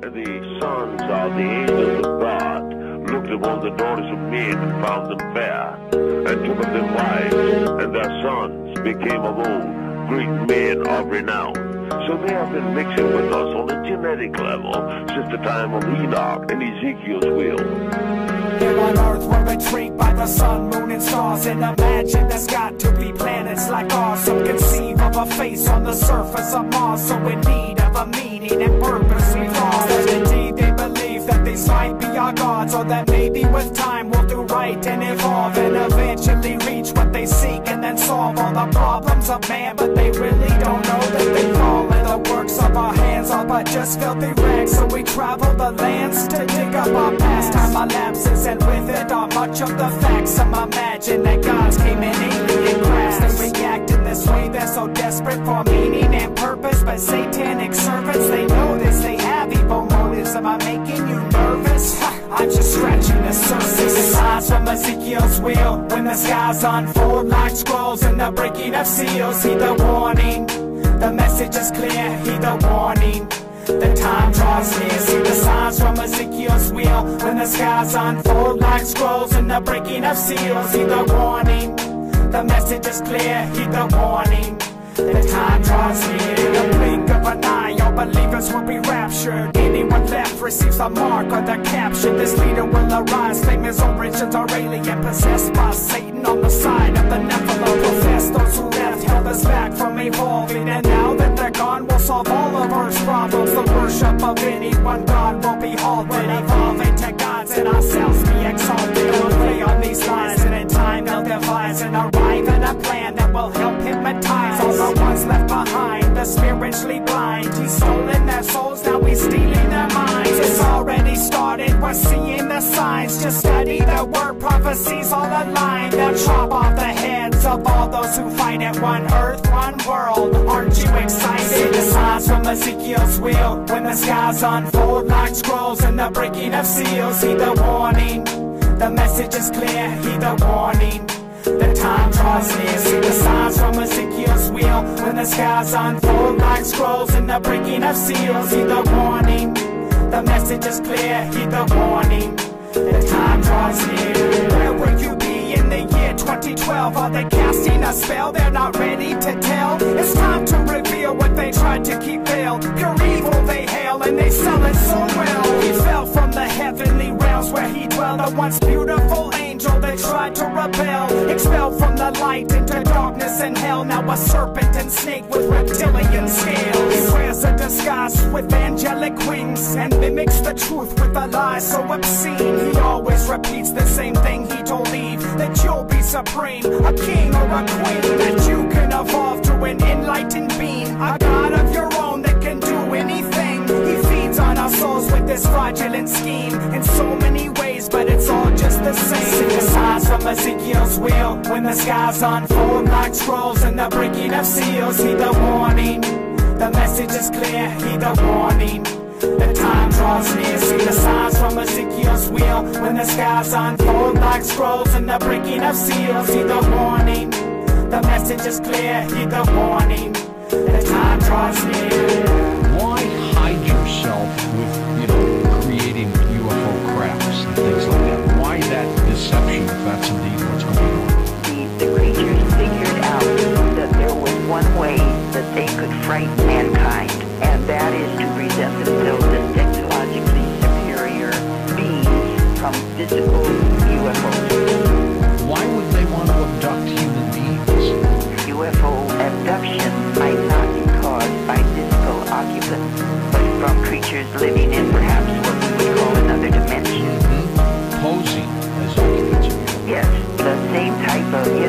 The sons of the angels of God looked upon the daughters of men and found them fair, and took of them wives, and their sons became of old great men of renown. So they have been mixing with us on a genetic level since the time of Enoch and Ezekiel's will. Here on Earth we're intrigued by the sun, moon, and stars, and imagine there's got to be planets like ours. Some conceive of a face on the surface of Mars, so in need of a meaning and purpose we've lost. And indeed they believe that these might be our gods, or that maybe with time we'll do right and evolve, and eventually reach what they seek, and then solve all the problems of man. But they really don't know that they fall, and the works of our hands are but just filthy rags. So we travel the lands to dig up our past. Time elapses, and with it are much of the facts. Some imagine that gods came in alien crafts. They react in this way, they're so desperate for meaning and purpose. But satanic servants, they know this, they have evil motives. Am I making you nervous? I'm just scratching the surface. Signs from Ezekiel's wheel, when the skies unfold like scrolls and the breaking of seals. Heed the warning, the message is clear. Heed the warning, the time draws near. See the signs from Ezekiel's wheel, when the skies unfold like scrolls and the breaking of seals. Heed the warning, the message is clear. Heed the warning, the time draws near. In the blink of an eye, all believers will be raptured. Anyone left receives a mark or they're captured. This leader will arise, claim his origins are alien, possessed by Satan on the side of the Nephilim. Profess those who left held us back from evolving, and now that they're gone, we'll solve all of Earth's problems. The worship of any one God will be halted, evolving to gods and ourselves be exalted. We'll play on these lines, and in time they'll devise and arrive at a plan that will help hypnotize all the ones left behind, the spiritually blind. He's stolen their souls, now he's stealing their minds. It's already started, we're seeing the signs. Just study the word, prophecies all aligned. They'll chop off the heads of all those who fight at one earth, one world. Aren't you excited? See the signs from Ezekiel's wheel, when the skies unfold like scrolls and the breaking of seals. Heed the warning, the message is clear. Heed the warning, the time draws near. See the signs from Ezekiel's wheel, when the skies unfold like scrolls and the breaking of seals. Heed the warning, the message is clear. Heed the warning, the time draws near. Where will you be in the year 2012? Are they casting a spell they're not ready to tell? It's time to reveal what they tried to keep veiled. Pure evil they hail, and they sell it so well. He fell from the heavenly realms where he dwelled, a once beautiful angel that tried to rebel. Expelled from the light into darkness and hell, now a serpent and snake with reptilian scales. He wears a disguise with angelic wings, and mimics the truth with a lie so obscene. He always repeats the same thing he told Eve, that you'll be supreme, a king or a queen, that you can evolve to an enlightened being, a god of your own that can do anything. He feeds on our souls with this fraudulent scheme in so many ways, but it's all just the same. See the signs from Ezekiel's wheel, when the skies unfold like scrolls and the breaking of seals. Heed the warning, the message is clear. Heed the warning, the time draws near. See the signs from Ezekiel's wheel, when the skies unfold like scrolls and the breaking of seals. Heed the warning, the message is clear. Heed the warning, the time draws near. Why hide yourself with, creating UFO crafts and things like that? Why that deception if that's indeed what's going on? The creatures figured out that there was one way that they could frighten mankind, and that is to present themselves as technologically superior beings from physical UFOs. Why would they want to abduct human beings? UFO abduction might not be caused by physical occupants, but from creatures living in perhaps what we would call another dimension. Posing as occupants. Yes, the same type of